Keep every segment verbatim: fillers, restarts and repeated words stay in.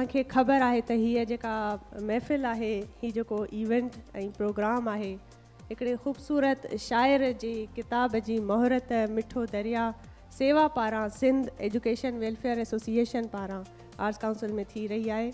तव्हांखे ख़बर आहे त हीअ जेका महफ़िल आहे, हीअ जेको इवेंट ऐं प्रोग्राम आहे हिकिड़े ख़ूबसूरत शाइर जी किताब जी मोहरत मिठो दरिया सेवा पारां सिंध एजुकेशन वेलफेयर एसोसिएशन पारां आर्ट्स काउंसिल में थी रही आहे।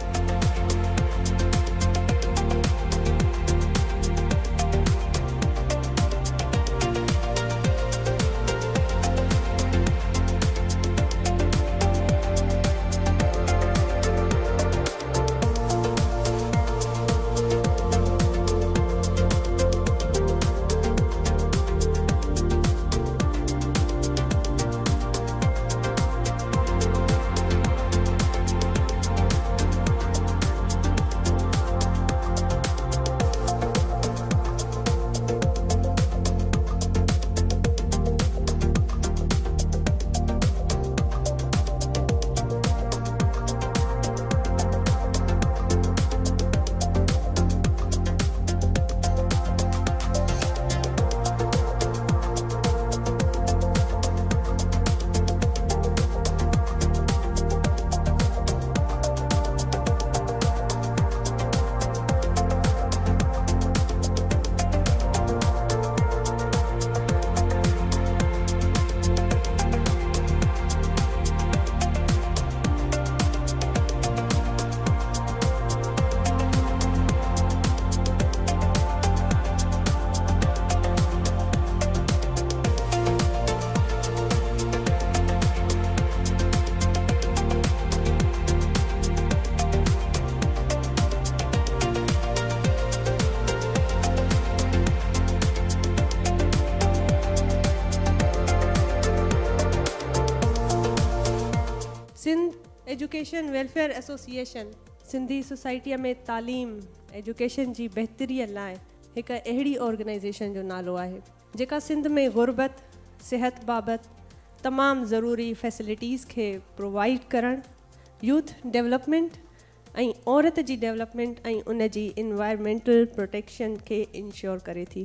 Sindh education welfare association Sindhi सोसाइटीअ में तालीम एजुकेशन जी बहितरीअ लाइ हिकु अहिड़ी ऑर्गेनाइजेशन जो नालो आहे जेका सिंध में ग़ुर्बत सिहत बाबति तमामु ज़रूरी फैसिलिटीज़ खे प्रोवाइड करणु, यूथ डेवलपमेंट ऐं औरत जी डेवलपमेंट ऐं उन जी इन्वायरमेंटल प्रोटेक्शन खे इंश्योर करे थी।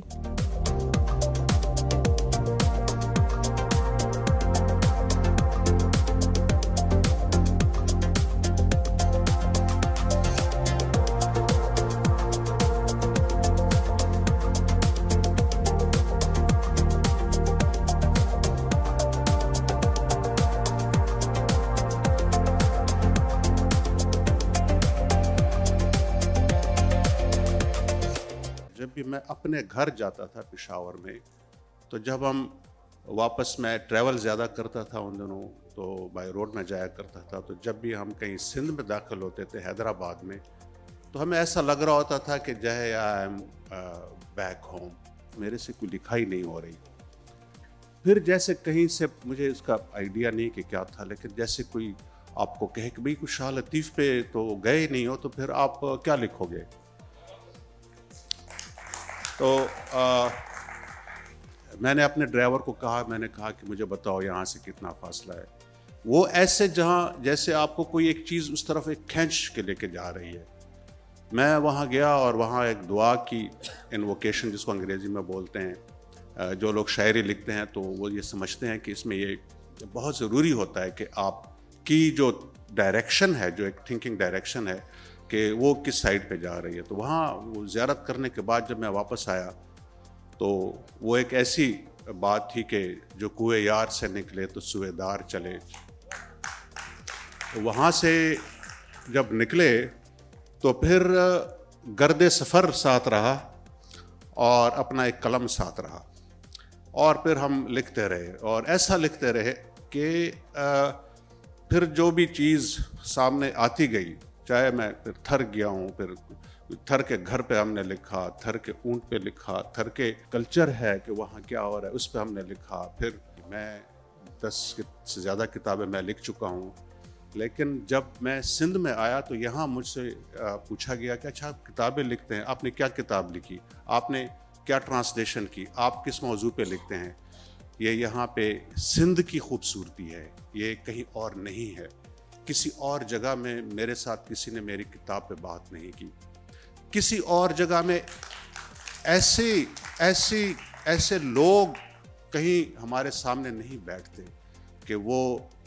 जब भी मैं अपने घर जाता था पेशावर में, तो जब हम वापस मैं ट्रैवल ज़्यादा करता था उन दिनों, तो बाय रोड में जाया करता था, तो जब भी हम कहीं सिंध में दाखिल होते थे हैदराबाद में, तो हमें ऐसा लग रहा होता था कि जय आई एम बैक होम, मेरे से कोई लिखाई नहीं हो रही। फिर जैसे कहीं से मुझे इसका आइडिया नहीं कि क्या था, लेकिन जैसे कोई आपको कहे कि भाई कुछ शाह लतीफ़ पे तो गए नहीं हो, तो फिर आप क्या लिखोगे। तो आ, मैंने अपने ड्राइवर को कहा, मैंने कहा कि मुझे बताओ यहाँ से कितना फासला है। वो ऐसे जहाँ जैसे आपको कोई एक चीज़ उस तरफ एक खींच के लेके जा रही है। मैं वहाँ गया और वहाँ एक दुआ की इन्वोकेशन जिसको अंग्रेज़ी में बोलते हैं, जो लोग शायरी लिखते हैं तो वो ये समझते हैं कि इसमें ये बहुत ज़रूरी होता है कि आपकी जो डायरेक्शन है, जो एक थिंकिंग डायरेक्शन है कि वो किस साइड पे जा रही है। तो वहाँ वो ज़ियारत करने के बाद जब मैं वापस आया तो वो एक ऐसी बात थी कि जो कुएं यार से निकले तो सुवेदार चले। तो वहाँ से जब निकले तो फिर गर्दे सफ़र साथ रहा और अपना एक कलम साथ रहा, और फिर हम लिखते रहे और ऐसा लिखते रहे कि फिर जो भी चीज़ सामने आती गई, चाहे मैं फिर थर गया हूँ, फिर थर के घर पे हमने लिखा, थर के ऊंट पे लिखा, थर के कल्चर है कि वहाँ क्या हो रहा है उस पे हमने लिखा। फिर मैं दस से ज़्यादा किताबें मैं लिख चुका हूँ, लेकिन जब मैं सिंध में आया तो यहाँ मुझसे पूछा गया कि अच्छा आप किताबें लिखते हैं, आपने क्या किताब लिखी, आपने क्या ट्रांसलेशन की, आप किस मौजू पे लिखते हैं। ये यहाँ पे सिंध की खूबसूरती है, ये कहीं और नहीं है। किसी और जगह में मेरे साथ किसी ने मेरी किताब पे बात नहीं की, किसी और जगह में ऐसे ऐसे ऐसे लोग कहीं हमारे सामने नहीं बैठते कि वो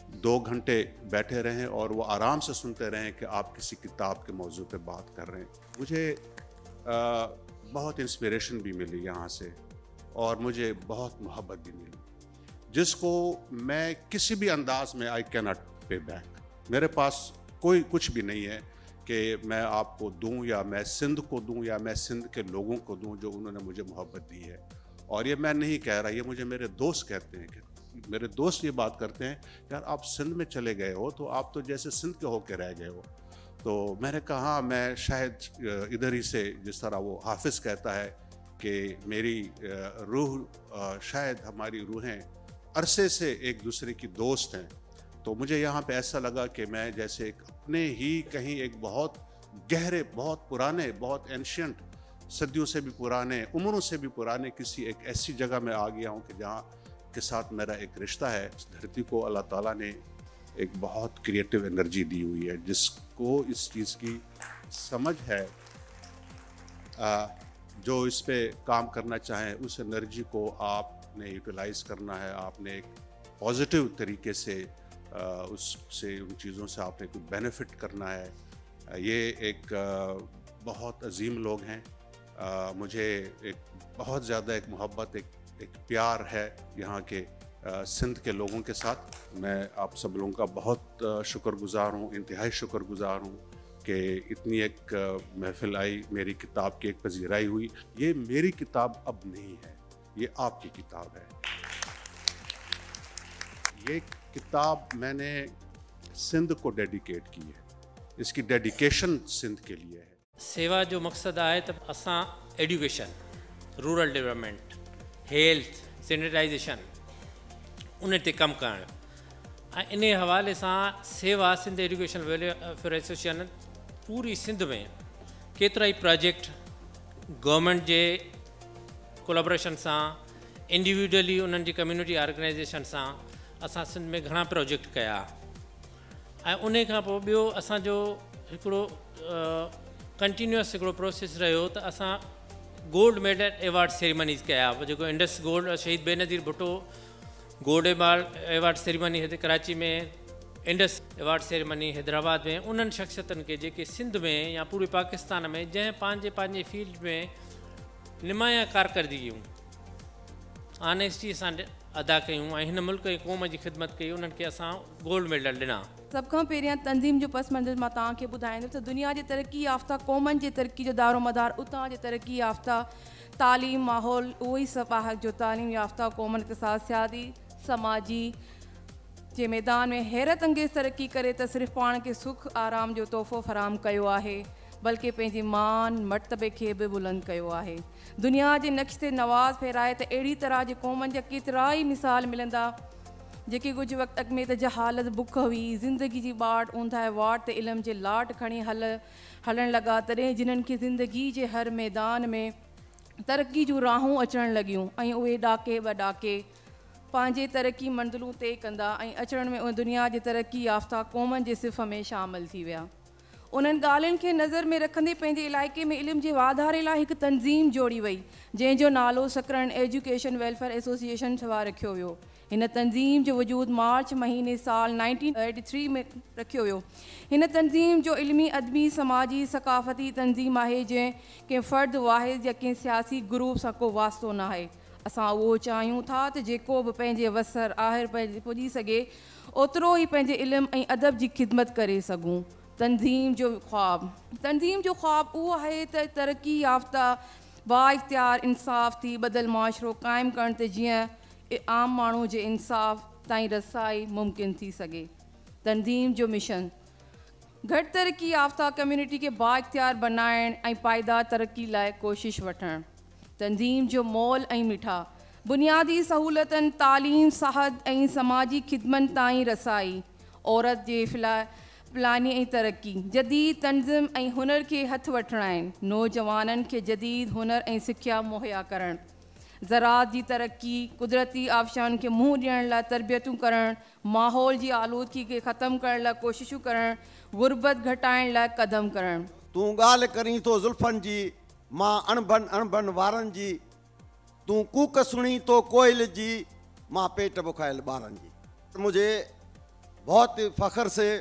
दो घंटे बैठे रहें और वो आराम से सुनते रहें कि आप किसी किताब के मौजू पे बात कर रहे हैं। मुझे आ, बहुत इंस्पिरेशन भी मिली यहाँ से और मुझे बहुत मोहब्बत भी मिली, जिसको मैं किसी भी अंदाज में I can not pay back. मेरे पास कोई कुछ भी नहीं है कि मैं आपको दूं या मैं सिंध को दूं या मैं सिंध के लोगों को दूं जो उन्होंने मुझे मोहब्बत दी है। और ये मैं नहीं कह रहा, ये मुझे मेरे दोस्त कहते हैं कि मेरे दोस्त ये बात करते हैं, यार आप सिंध में चले गए हो तो आप तो जैसे सिंध के होके रह गए हो। तो मैंने कहा हाँ, मैं शायद इधर ही से, जिस तरह वो हाफिज़ कहता है कि मेरी रूह, शायद हमारी रूहें अरसे से एक दूसरे की दोस्त हैं। तो मुझे यहाँ पे ऐसा लगा कि मैं जैसे एक अपने ही कहीं एक बहुत गहरे, बहुत पुराने, बहुत एंशियंट, सदियों से भी पुराने, उम्रों से भी पुराने किसी एक ऐसी जगह में आ गया हूँ कि जहाँ के साथ मेरा एक रिश्ता है। इस धरती को अल्लाह ताला ने एक बहुत क्रिएटिव एनर्जी दी हुई है, जिसको इस चीज़ की समझ है, आ, जो इस पे काम करना चाहें उस एनर्जी को आपने यूटिलाइज़ करना है। आपने एक पॉजिटिव तरीके से आ, उससे, उन चीज़ों से आपने कुछ बेनिफिट करना है। ये एक आ, बहुत अजीम लोग हैं। आ, मुझे एक बहुत ज़्यादा एक मोहब्बत, एक एक प्यार है यहाँ के आ, सिंध के लोगों के साथ। मैं आप सब लोगों का बहुत शुक्रगुजार हूँ, इंतहाई शुक्रगुजार हूँ कि इतनी एक महफिल आई, मेरी किताब की एक पजीराई हुई। ये मेरी किताब अब नहीं है, ये आपकी किताब है। ये किताब मैंने सिंध को डेडिकेट की है, इसकी डेडिकेशन सिंध के लिए है। सेवा जो मक़सदु आहे त असां education, rural development, health, sanitization उन ते कमु करणु ऐं इन हवाले सां सेवा सिंध एजुकेशन वेलफेयर एसोसिएशन पूरी सिंध में केतिरा ई प्रोजेक्ट गवर्नमेंट जे कोलैबोरेशन सां, इंडिविजुअली उन्हनि जी कम्युनिटी ऑर्गेनाइजेशन सां असां सिंध में घणा प्रोजेक्ट कया। ऐं उन खां पोइ ॿियो असांजो हिकिड़ो कंटिन्यूअस हिकिड़ो प्रोसेस रहियो त असां गोल्ड मेडल एवॉर्ड सेरेमनीज़ कया। जेको Indus gold Shaheed Benazir Bhutto gold award ceremony हिते कराची में, इंडस एवॉर्ड सेरेमनी हैदराबाद में, उन्हनि शख़्सियतनि खे जेके सिंध में या पूरे पाकिस्तान में जंहिं पंहिंजे पंहिंजे फील्ड में निमाया कारकर्दगियूं ऑनेस्टी सां अदा कयूं ऐं हिन मुल्क ऐं क़ौम जी ख़िदमत कई, उन्हनि खे असां गोल्ड मेडल ॾिना। सभ खां पहिरियां तंज़ीम जो पस मंज़र मां तव्हांखे ॿुधाईंदुसि त दुनिया जे तरक़ी याफ़्ता क़ौमनि जे तरक़ी जो दारो मदार उतां जे तरक़ी याफ़्ता तालीम माहौल, उहो ई सभु आहे जो तालीम याफ़्ता क़ौमनि के साथ सियादी समाजी जे मैदान में हैरत अंगेज़ तरक़ी करे त सिर्फ़ु पाण खे सुख आराम जो तोहफ़ो फ़राहम कयो आहे, बल्कि पंहिंजी मान मर्तबे खे बि बुलंद कयो आहे। दुनिया जे नक्श ते नवाज़ फेराए त अहिड़ी तरह जे क़ौमनि जा केतिरा ई मिसाल मिलंदा जेके कुझु वक़्त अॻु में त जहालत बुख हुई, ज़िंदगी जी ॿाट ऊंधा वाट ते इल्म जे लाट खणी हल हलणु लॻा, तॾहिं जिन्हनि खे ज़िंदगी जे हर मैदान में तरक़ी जूं राहूं अचणु लॻियूं ऐं उहे ॾाके ॿ ॾाके पंहिंजे तरक़ी मंज़िलूं तइ कंदा ऐं अचण में दुनिया जे तरक़ी याफ़्ता क़ौमनि जे सिफ़ में शामिलु थी विया। उन्हनि ॻाल्हियुनि खे नज़र में रखंदे पंहिंजे इलाइक़े में इल्म जे वाधारे लाइ हिकु तंज़ीम जोड़ी वई, जंहिंजो नालो सकरन एजुकेशन वेलफेयर एसोसिएशन ठवा रखियो वियो। हिन तंज़ीम जो वजूद मार्च महीने साल नाइनटीन एटी थ्री में रखियो वियो। हिन तंज़ीम जो इल्मी, अदबी, समाजी, सक़ाफ़ती तंज़ीम आहे जंहिं कंहिं फ़र्द वाहिद या कंहिं सियासी ग्रुप सां को वास्तो न आहे। असां उहो चाहियूं था त जेको बि पंहिंजे वसर आहिर पुॼी सघे ओतिरो ई पंहिंजे इल्म ऐं अदब जी ख़िदमत करे सघूं। तंज़ीम जो ख़्वाब तंज़ीम जो ख़्वाब उहो आहे त तरक़ी याफ़्ता बाइख़्तियार इंसाफ़ थी बदल मुआशिरो क़ाइमु करण ते जीअं आम माण्हू जे इंसाफ़ ताईं रसाई मुमकिन थी सघे। तंज़ीम जो मिशन घटि तरक़ी याफ़्ता कम्यूनिटी खे बाइख़्तियार बनाइण ऐं पाइदार तरक़ी लाइ कोशिश वठणु। तंज़ीम जो मोल ऐं मिठा बुनियादी सहूलतनि, तालीम, सिहत ऐं समाजी ख़िदमत ताईं रसाई, औरत जे फिला फ़लानी ऐं तरक़ी, जदीद तंज़ीम ऐं हुनर खे हथु वठणा आहिनि, नौजवाननि खे जदीद हुनर ऐं सिख्या मुहैया करणु, ज़राअत जी तरक़ी, कुदरती आबशारनि खे मुंहुं ॾियण लाइ तरबियतूं करणु, माहौल जी आलूदगी खे ख़तमु करण लाइ कोशिशूं करणु, गुरबत घटाइण लाइ क़दम करणु। तूं ॻाल्हि करीं थो ज़ुल्फ़नि जी, मां अणबन अणबन वारनि जी, तूं कूक सुणी तो कोयल जी, मां पेट बुखायल ॿारनि जी। मुझे बहुत ही फ़ख्र से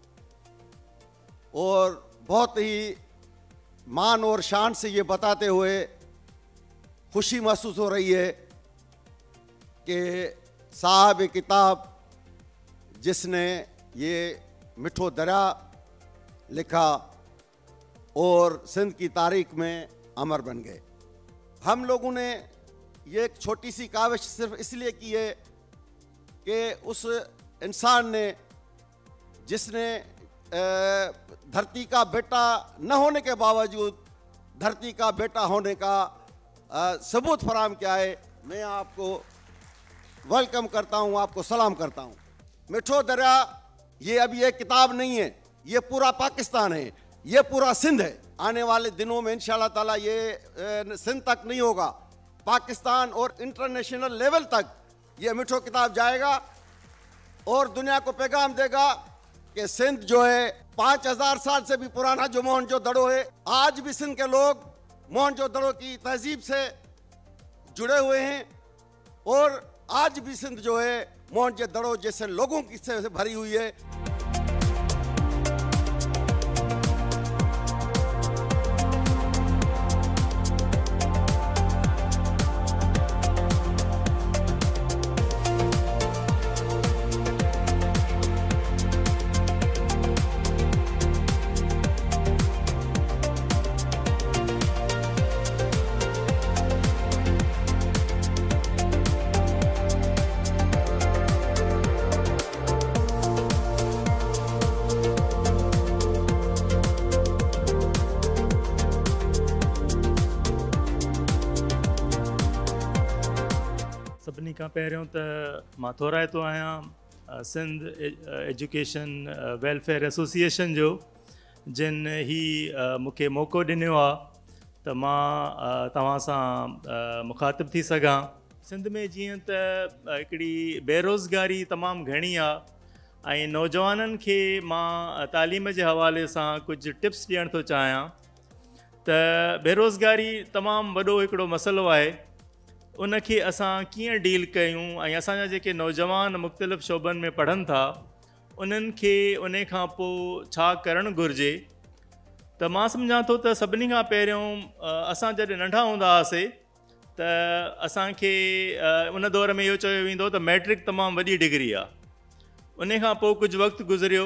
और बहुत ही मान और शान से ये बताते हुए खुशी महसूस हो रही है कि साहब किताब जिसने ये मिठो दरिया लिखा और सिंध की तारीख में अमर बन गए। हम लोगों ने ये एक छोटी सी काविश सिर्फ इसलिए की है कि उस इंसान ने जिसने धरती का बेटा न होने के बावजूद धरती का बेटा होने का सबूत फराहम किया है, मैं आपको वेलकम करता हूं, आपको सलाम करता हूं। मिठो दरिया ये अभी एक किताब नहीं है, ये पूरा पाकिस्तान है, ये पूरा सिंध है। आने वाले दिनों में इंशाल्लाह ताला ये सिंध तक नहीं होगा, पाकिस्तान और इंटरनेशनल लेवल तक ये मिठो किताब जाएगा और दुनिया को पैगाम देगा कि सिंध जो है पाँच हजार साल से भी पुराना जो मोहनजोदड़ो है, आज भी सिंध के लोग मोहनजोदड़ो की तहजीब से जुड़े हुए हैं और आज भी सिंध जो है मोहनजोदड़ो जैसे लोगों की से भरी हुई है। सभिनी खां पहिरियों त मां थोराइतो आहियां सिंध एजुकेशन वेलफेयर एसोसिएशन जो, जिन ही मूंखे मौक़ो ॾिनो आहे त मां तव्हां सां मुखातिब थी सघां। सिंध में जीअं त हिकिड़ी बेरोज़गारी तमामु घणी आहे ऐं नौजवाननि खे मां तालीम जे हवाले सां कुझु टिप्स ॾियणु थो चाहियां त बेरोज़गारी तमामु वॾो हिकिड़ो मसइलो आहे, उनखे असां कीअं डील कयूं ऐं असांजा जेके नौजवान मुख़्तलिफ़ शोबनि में पढ़नि था उन्हनि खे उन खां पोइ छा करणु घुरिजे। त मां सम्झां थो त सभिनी खां पहिरियों असां जॾहिं नंढा हूंदा हुआसीं त असांखे उन दौर में इहो चयो वेंदो त मैट्रिक तमामु वॾी डिग्री आहे। उन खां पोइ कुझु वक़्तु गुज़रियो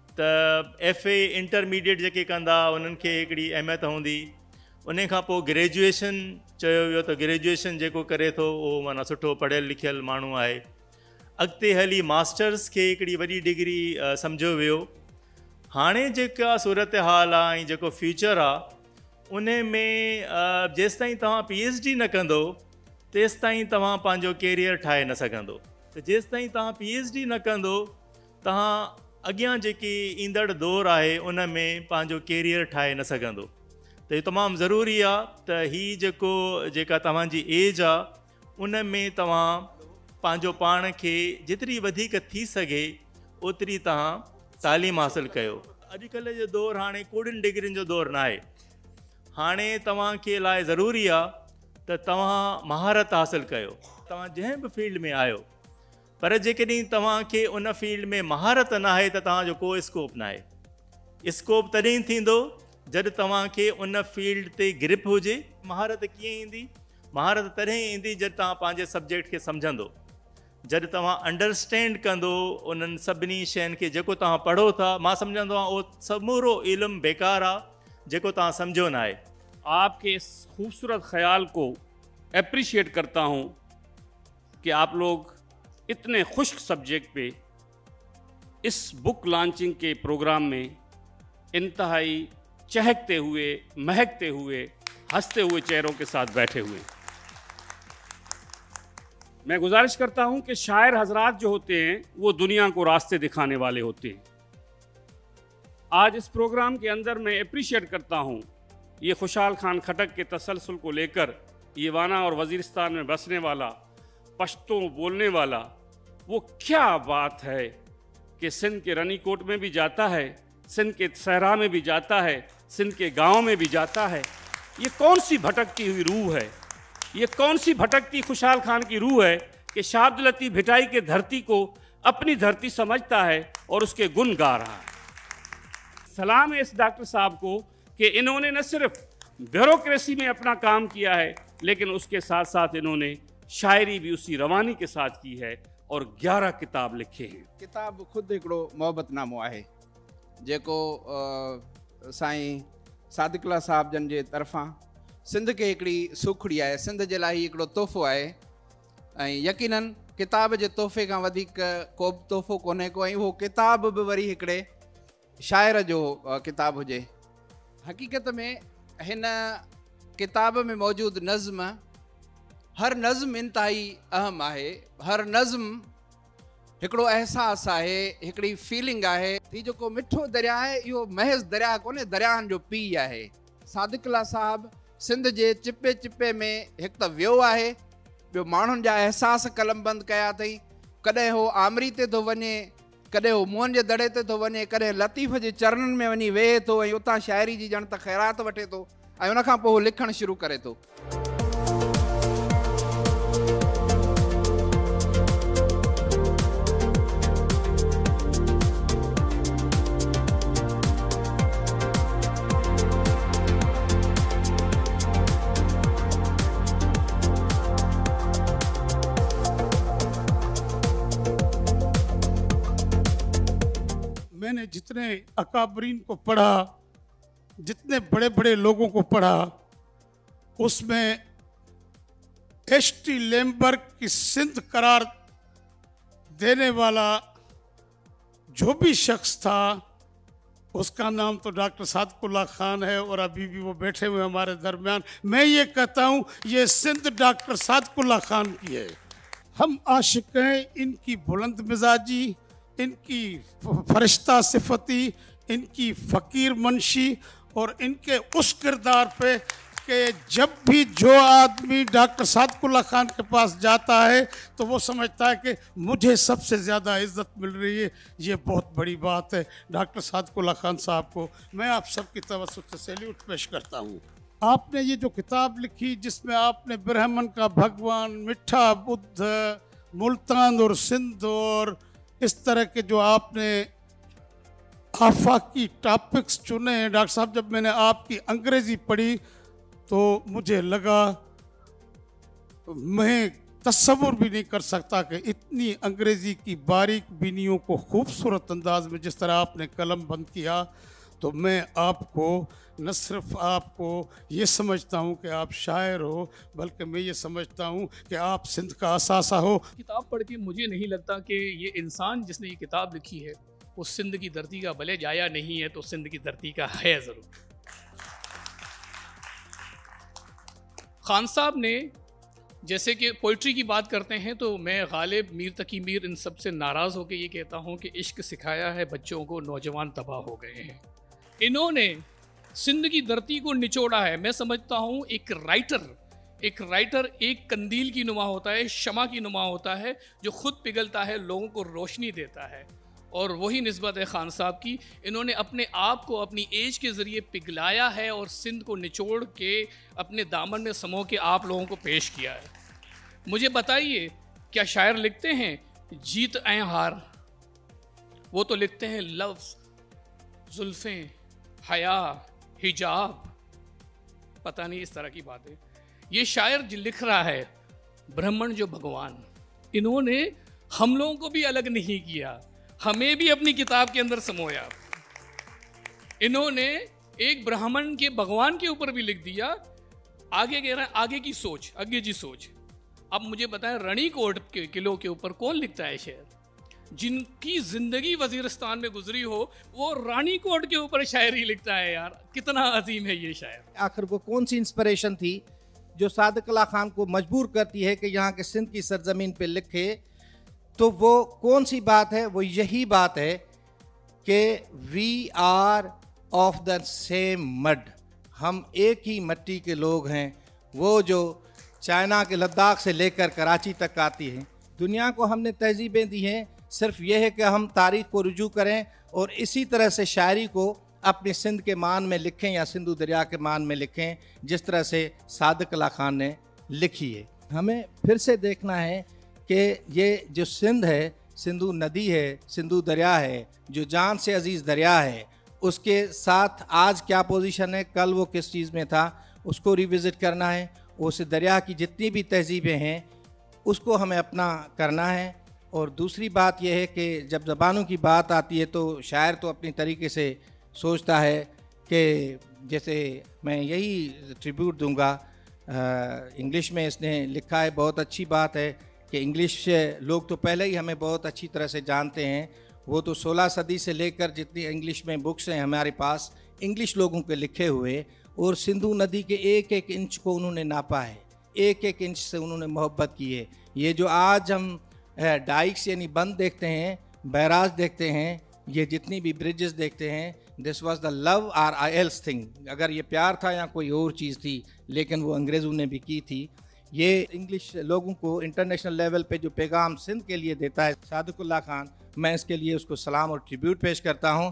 त एफ ए इंटरमीडिएट जेके कंदा उन्हनि खे हिकिड़ी अहमियत हूंदी। उन खां पोइ ग्रेजुएशन चयो वियो त ग्रेजुएशन जेको करे थो उहो माना सुठो पढ़ियलु लिखियलु माण्हू आहे। अॻिते हली मास्टर्स खे हिकिड़ी वॾी डिग्री सम्झो वियो। हाणे जेका सूरत हाल आहे ऐं जेको फ्यूचर आहे उन में जेसिताईं तव्हां पी एच डी न कंदो तेसिताईं तव्हां पंहिंजो कैरियर ठाहे न सघंदो। त जेसिताईं तव्हां पी एच डी न कंदो तव्हां अॻियां जेकी ईंदड़ दौर आहे उन में पंहिंजो कैरियर ठाहे न सघंदो। त इहो तमामु ज़रूरी आहे त हीअ जेको जेका तव्हांजी एज आहे उन में तव्हां पंहिंजो पाण खे जेतिरी वधीक थी सघे ओतिरी तव्हां तालीम हासिलु कयो। अॼुकल्ह जो दौरु हाणे कूड़ियुनि डिग्रियुनि जो दौरु न आहे। हाणे तव्हांखे लाइ ज़रूरी आहे त तव्हां महारत हासिलु कयो, तव्हां जंहिं बि फील्ड में आहियो, पर जेकॾहिं तव्हांखे उन फील्ड में महारत न आहे त तव्हांजो को स्कोप न आहे। स्कोप तॾहिं थींदो जॾहिं तव्हांखे उन फील्ड ते ग्रिप हुजे। महारत कीअं ईंदी? महारत तॾहिं ईंदी जॾहिं तव्हां पंहिंजे सब्जेक्ट खे सम्झंदो, जॾहिं तव्हां अंडरस्टैंड कंदो उन्हनि सभिनी शयुनि खे जेको तव्हां पढ़ो था। मां सम्झंदो आहियां उहो समूरो इल्मु बेकार आहे जेको तव्हां सम्झो न आहे। आपके इस खूबसूरत ख्याल को अप्रिशिएट करता हूँ कि आप लोग इतने खुश्क सब्जेक्ट पे इस बुक लॉन्चिंग के प्रोग्राम में इंतहाई चहकते हुए, महकते हुए, हंसते हुए चेहरों के साथ बैठे हुए। मैं गुजारिश करता हूं कि शायर हजरात जो होते हैं वो दुनिया को रास्ते दिखाने वाले होते हैं। आज इस प्रोग्राम के अंदर मैं अप्रिशिएट करता हूं ये खुशहाल खान खटक के तसलसल को लेकर ये वाना और वजीरिस्तान में बसने वाला, पश्तो बोलने वाला, वो क्या बात है कि सिंध के रनीकोट में भी जाता है, सिंध के सहरा में भी जाता है, सिंध के गांव में भी जाता है। ये कौन सी भटकती हुई रूह है, ये कौन सी भटकती खुशहाल खान की रूह है कि शाह अब्दुल लतीफ भिटाई के धरती को अपनी धरती समझता है और उसके गुण गा रहा है। सलाम है इस डॉक्टर साहब को कि इन्होंने न सिर्फ ब्यूरोक्रेसी में अपना काम किया है, लेकिन उसके साथ साथ इन्होंने शायरी भी उसी रवानी के साथ की है और ग्यारह किताब लिखे हैं। किताब खुद हिकिड़ो मोहब्बतनामो आहे जेको अ, साईं सादिकला साहब जन जे तरफ़ां सिंध के हिकिड़ी सुखड़ी आहे, सिंध जे लाइ हिकिड़ो तोहफ़ो आहे ऐं यकीनन किताब जे तोहफ़े खां वधीक को बि तोहफ़ो कोन्हे को, ऐं उहो किताब बि वरी हिकिड़े शाइर जो अ, किताब हुजे। हक़ीक़त में हिन किताब में मौजूदु नज़्म, हर नज़्म इंतहाई अहम आहे, हर नज़्म हिकिड़ो अहसास आहे, हिकिड़ी फीलिंग आहे। ही जेको मिठो दरिया आहे इहो महज़ दरिया कोन्हे, दरियाहनि जो पीउ आहे। सादिकला साहब सिंध जे चिपे चिपे में हिकु त वियो आहे, ॿियो माण्हुनि जा अहसास कलमबंद कया अथई। कॾहिं हो आमरी ते थो वञे, कॾहिं हो मुंहनि जे दड़े ते थो वञे, कॾहिं लतीफ़ जे चरणनि में वञी वेहे थो ऐं उतां शाइरी जी ॼण त ख़ैरात वठे थो ऐं उनखां पोइ लिखणु शुरू करे थो। मैंने जितने अकाबरीन को पढ़ा, जितने बड़े बड़े लोगों को पढ़ा, उसमें एच टी लैम्बर्ग की सिंध करार देने वाला जो भी शख्स था उसका नाम तो डॉक्टर सादकुल्ला खान है और अभी भी वो बैठे हुए हमारे दरमियान। मैं ये कहता हूँ ये सिंध डॉक्टर सादकुल्ला खान की है। हम आशिक हैं इनकी बुलंद मिजाजी, इनकी फरिश्ता सिफती, इनकी फ़कीर मनशी और इनके उस किरदार पे कि जब भी जो आदमी डॉक्टर सादकुल्ला खान के पास जाता है तो वो समझता है कि मुझे सबसे ज़्यादा इज़्ज़त मिल रही है। ये बहुत बड़ी बात है। डॉक्टर सादकुल्ला खान साहब को मैं आप सबकी तवज्जो से सैल्यूट पेश करता हूँ। आपने ये जो किताब लिखी जिसमें आपने ब्राह्मण का भगवान, मिठा बुद्ध, मुल्तान और सिंध और इस तरह के जो आपने आफाकी टॉपिक्स चुने हैं डॉक्टर साहब, जब मैंने आपकी अंग्रेज़ी पढ़ी तो मुझे लगा मैं तस्वुर भी नहीं कर सकता कि इतनी अंग्रेज़ी की बारीक बीनियों को खूबसूरत अंदाज में जिस तरह आपने कलम बंद किया। तो मैं आपको न सिर्फ आपको ये समझता हूँ कि आप शायर हो, बल्कि मैं ये समझता हूँ कि आप सिंध का असासा हो। किताब पढ़ के मुझे नहीं लगता कि ये इंसान जिसने ये किताब लिखी है वो सिंध की धरती का भले जाया नहीं है तो सिंध की धरती का है ज़रूर। खान साहब ने जैसे कि पोइट्री की बात करते हैं तो मैं गालिब, मीर तकी मीर, इन सब से नाराज़ होकर ये कहता हूँ कि इश्क सिखाया है बच्चों को, नौजवान तबाह हो गए हैं। इन्होंने सिंध की धरती को निचोड़ा है। मैं समझता हूँ एक राइटर एक राइटर एक कंदील की नुमा होता है, शमा की नुमा होता है, जो खुद पिघलता है, लोगों को रोशनी देता है, और वही निस्बत है खान साहब की। इन्होंने अपने आप को अपनी एज के ज़रिए पिघलाया है और सिंध को निचोड़ के अपने दामन में समो के आप लोगों को पेश किया है। मुझे बताइए, क्या शायर लिखते हैं जीत ऐ हार? वो तो लिखते हैं लफ्ज़, जुल्फ़ें, हया, हिजाब, पता नहीं इस तरह की बातें। ये शायर जो लिख रहा है ब्राह्मण जो भगवान, इन्होंने हम लोगों को भी अलग नहीं किया, हमें भी अपनी किताब के अंदर समोया। इन्होंने एक ब्राह्मण के भगवान के ऊपर भी लिख दिया। आगे कह रहे हैं आगे की सोच, आगे जी सोच। अब मुझे बताएं रणीकोट के किलो के ऊपर कौन लिखता है शेर? जिनकी जिंदगी वजीरिस्तान में गुजरी हो वो रानीकोट के ऊपर शायरी लिखता है। यार कितना अजीम है ये शायर। आखिर वो कौन सी इंस्पिरेशन थी जो सादिकला खान को मजबूर करती है कि यहाँ के सिंध की सरजमीन पे लिखे? तो वो कौन सी बात है? वो यही बात है कि we are of the same mud, हम एक ही मिट्टी के लोग हैं। वो जो चाइना के लद्दाख से लेकर कराची तक आती हैं, दुनिया को हमने तहजीबें दी हैं, सिर्फ यह है कि हम तारीख़ को रुजू करें और इसी तरह से शायरी को अपने सिंध के मान में लिखें या सिंधु दरिया के मान में लिखें, जिस तरह से सादिकला खान ने लिखी है। हमें फिर से देखना है कि ये जो सिंध है, सिंधु नदी है, सिंधु दरिया है, जो जान से अजीज़ दरिया है, उसके साथ आज क्या पोजीशन है, कल वो किस चीज़ में था, उसको रिविज़िट करना है। उस दरिया की जितनी भी तहजीबें हैं उसको हमें अपना करना है। और दूसरी बात यह है कि जब ज़बानों की बात आती है तो शायर तो अपनी तरीके से सोचता है कि जैसे मैं यही ट्रिब्यूट दूंगा, इंग्लिश में इसने लिखा है, बहुत अच्छी बात है कि इंग्लिश लोग तो पहले ही हमें बहुत अच्छी तरह से जानते हैं। वो तो सोलह सदी से लेकर जितनी इंग्लिश में बुक्स हैं हमारे पास इंग्लिश लोगों के लिखे हुए, और सिंधु नदी के एक एक इंच को उन्होंने नापा है, एक एक इंच से उन्होंने मोहब्बत की है। ये जो आज हम डाइक्स यानी बंद देखते हैं, बैराज देखते हैं, ये जितनी भी ब्रिजेस देखते हैं, this was the love are I else thing, अगर ये प्यार था या कोई और चीज़ थी, लेकिन वो अंग्रेज़ों ने भी की थी। ये इंग्लिश लोगों को इंटरनेशनल लेवल पे जो पैगाम सिंध के लिए देता है सादिकुल्लाह खान, मैं इसके लिए उसको सलाम और ट्रिब्यूट पेश करता हूँ।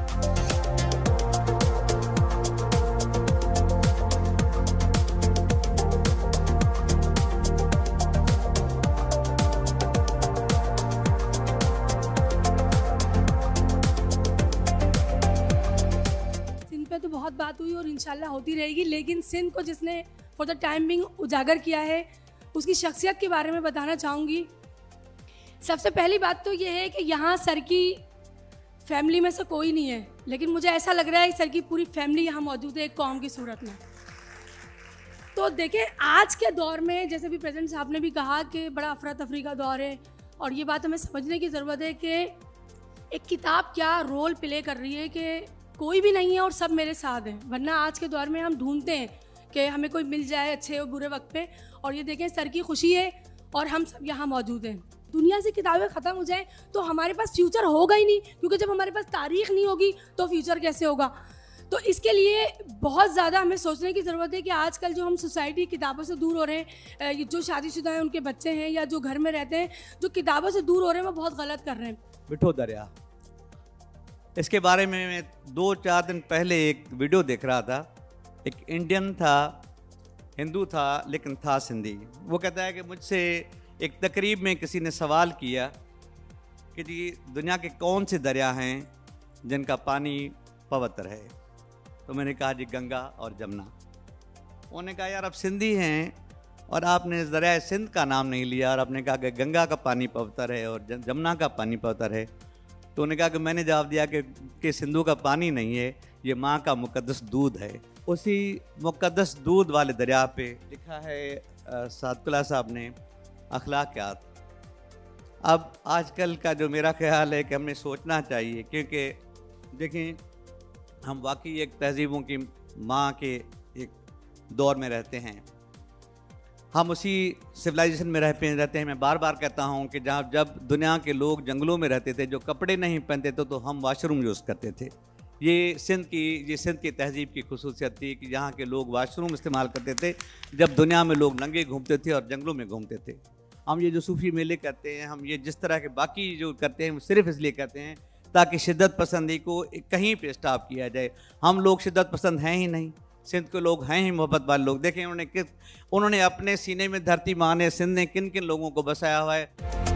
तो बहुत बात हुई और इंशाल्लाह होती रहेगी, लेकिन सिंध को जिसने फॉर द टाइम बिंग उजागर किया है उसकी शख्सियत के बारे में बताना चाहूँगी। सबसे पहली बात तो ये है कि यहाँ सर की फैमिली में से कोई नहीं है, लेकिन मुझे ऐसा लग रहा है कि सर की पूरी फैमिली यहाँ मौजूद है एक कौम की सूरत में। तो देखें आज के दौर में, जैसे भी प्रेसिडेंट साहब ने भी कहा कि बड़ा अफरा तफरी का दौर है, और ये बात हमें समझने की ज़रूरत है कि एक किताब क्या रोल प्ले कर रही है कि कोई भी नहीं है और सब मेरे साथ हैं। वरना आज के दौर में हम ढूंढते हैं कि हमें कोई मिल जाए अच्छे और बुरे वक्त पे, और ये देखें सर की खुशी है और हम सब यहाँ मौजूद हैं। दुनिया से किताबें ख़त्म हो जाएं तो हमारे पास फ्यूचर होगा ही नहीं, क्योंकि जब हमारे पास तारीख़ नहीं होगी तो फ्यूचर कैसे होगा। तो इसके लिए बहुत ज़्यादा हमें सोचने की ज़रूरत है कि आजकल जो हम सोसाइटी किताबों से दूर हो रहे हैं, जो शादीशुदा हैं उनके बच्चे हैं या जो घर में रहते हैं जो किताबों से दूर हो रहे हैं, वो बहुत गलत कर रहे हैं। मिठो दरिया, इसके बारे में मैं दो चार दिन पहले एक वीडियो देख रहा था। एक इंडियन था, हिंदू था, लेकिन था सिंधी। वो कहता है कि मुझसे एक तकरीब में किसी ने सवाल किया कि जी दुनिया के कौन से दरिया हैं जिनका पानी पवित्र है। तो मैंने कहा जी गंगा और जमुना। उन्होंने कहा यार अब सिंधी हैं और आपने दरिया सिंध का नाम नहीं लिया, और आपने कहा कि गंगा का पानी पवित्र है और जमुना का पानी पवित्र है। तो उन्होंने कहा कि मैंने जवाब दिया कि, कि सिंधु का पानी नहीं है, ये माँ का मुकद्दस दूध है। उसी मुकद्दस दूध वाले दरिया पे लिखा है सादिकुल्लाह साहब ने अखलाकियात। अब आजकल का जो मेरा ख्याल है कि हमें सोचना चाहिए, क्योंकि देखें हम वाकई एक तहजीबों की माँ के एक दौर में रहते हैं, हम उसी सिविलाइजेशन में रहते रहते हैं। मैं बार बार कहता हूँ कि जहाँ जब दुनिया के लोग जंगलों में रहते थे, जो कपड़े नहीं पहनते थे, तो हम वाशरूम यूज़ करते थे। ये सिंध की ये सिंध की तहजीब की खुसूसियत थी कि यहाँ के लोग वाशरूम इस्तेमाल करते थे जब दुनिया में लोग नंगे घूमते थे और जंगलों में घूमते थे। हम ये जो सूफ़ी मेले करते हैं, हम ये जिस तरह के बाकी जो करते हैं, सिर्फ इसलिए करते हैं ताकि शिद्दत पसंदी को कहीं पे स्टॉप किया जाए। हम लोग शिद्दत पसंद हैं ही नहीं, सिंध के लोग हैं ही मोहब्बत वाले लोग। देखें उन्होंने किस उन्होंने अपने सीने में धरती माँ ने, सिंध ने किन किन लोगों को बसाया हुआ है।